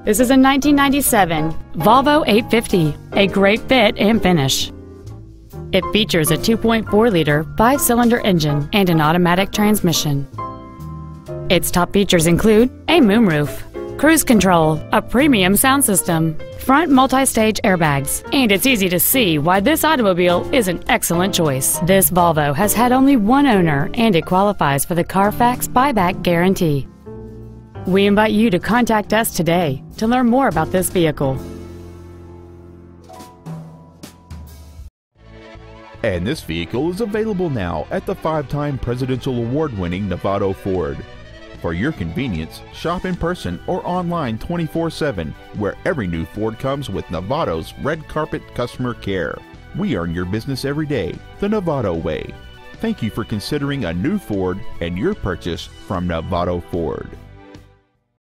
This is a 1997 Volvo 850, a great fit and finish. It features a 2.4-liter 5-cylinder engine and an automatic transmission. Its top features include a moonroof, cruise control, a premium sound system, front multi-stage airbags, and it's easy to see why this automobile is an excellent choice. This Volvo has had only one owner and it qualifies for the Carfax buyback guarantee. We invite you to contact us today to learn more about this vehicle. And this vehicle is available now at the 5-time Presidential Award-winning Novato Ford. For your convenience, shop in person or online 24/7, where every new Ford comes with Novato's red carpet customer care. We earn your business every day, the Novato way. Thank you for considering a new Ford and your purchase from Novato Ford.